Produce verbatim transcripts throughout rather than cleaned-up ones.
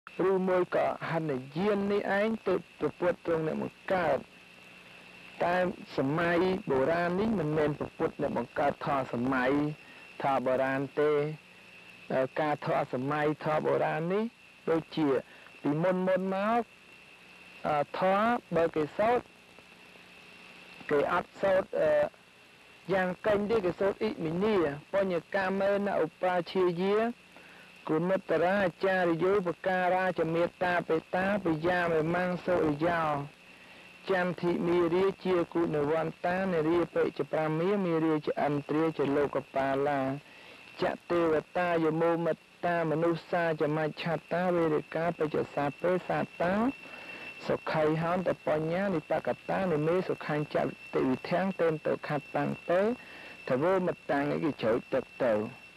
ឬមួយក៏ហិនយាននេះឯងទៅប្រពុតត្រង់អ្នកបង្កើតតែសម័យបុរាណនេះមិនមែនប្រពុតអ្នកបង្កើតធម៌សម័យធម៌បុរាណទេការធម៌សម័យធម៌បុរាណនេះដូចជាពីមុនមុនមកធម៌បើគេសូត្រគេអត់សូត្រយ៉ាងកេញទេគេសូត្រអ៊ីមីនីបញ្ញកាមេនឧបាជាយាគុណតរាចារយោបការាចមេតាបេតាបយាមេមង្សូរិយោចន្ទិមីរាជាគុណវន្តានរាបិចប្រាមាមេរាជាអន្ត្រាជាលោកបាឡាចទេវតាយមោមត្តាមនុស្សាចមច្ឆតាវេរិកាបច្ចសាពេសាតាសុខៃហន្តបញ្ញានិបកតានិមេសុខញ្ចតិវិធាំងតេមទៅខាត់តាំងទៅទវមតាំងគេជ្រោចទឹកទៅ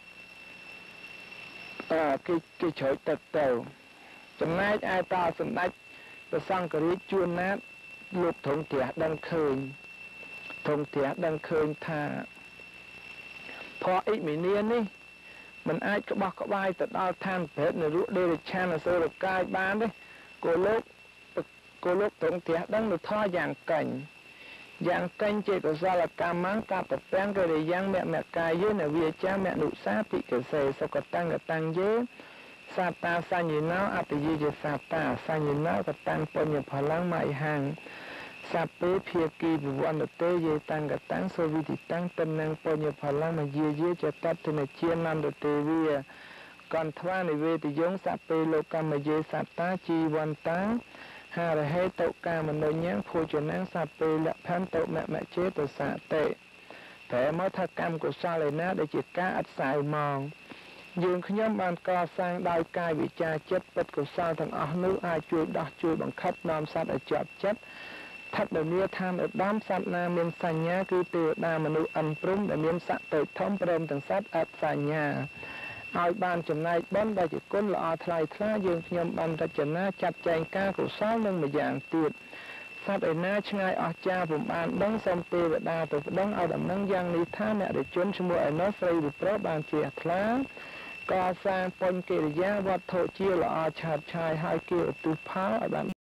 អើគេគេជ្រោចទឹកទៅចំណែកឯតសម្ដេចព្រះសង្ឃរាជជួនណាតលោកធំធាស់ដឹងឃើញធំធាស់ដឹងឃើញថាផអ៊ីមីនីនេះមិនអាចក្បោះក្បាយទៅដល់ឋានភេទនរុដេរឆានអសូរកាយបានទេគោលោកគោលោកធំធាស់ដឹងនៅធរយ៉ាងកេញយ៉ាងកេញជាកុសលកម្មង្កបពាំងកិរិយ៉ាងមមកាយេនវិជាមនុសាភិកសេសុកតੰកតੰយេសតាសញ្ញិណោអតិយេជាសតាសញ្ញិណោកតੰបញ្ញផលੰមៃហੰសពេភាគីវិវន្តទេយេតੰកតੰសវិតិតੰតនੰបញ្ញផលੰមយាយេចតតនជានន្តទេវីកន្ថ្វានិវេទយងសពេលោកម្មយេសតាជីវន្តាហារហេតុកាមនោញ្ញភោជនសពេលផន្តមមចេតសតេតែមកថាកម្មកុសលឯណាដែលជាការអត់សាយមកយើងខ្ញុំបានកសាងដោយកាយវិចារចិត្តពិតកុសលទាំងអស់នោះអាចជួយដោះជួយបង្ខិតនាំសត្វឲ្យជាប់ចិត្តថត្តនាឋានឧត្តមសត្វណាមានសញ្ញាគឺទេវតាមនុស្សអិនព្រំដែលមានស័ក្តិធំព្រមទាំងសត្វអត់សញ្ញាឲ្យបានចំណែកបុណ្យដែលជាគុណល្អថ្លៃថ្លាយើងខ្ញុំបានរចនាចាត់ចែងការកុសលនឹងម្យ៉ាងទៀតសត្វឯណាឆ្ងាយអស្ចារ្យពុំបានដឹងសូមទេវតាទៅប្តឹងឲ្យដំណឹងយ៉ាងនេះថាអ្នកដែលជន់ឈ្មោះឯណោះស្រីឬប្រុសបានជាថ្លាកសាងបុណ្យកិរិយាវត្ថុជាល្អឆាតឆាយឲ្យគេឧទ្ទិសផលឲ្យបាន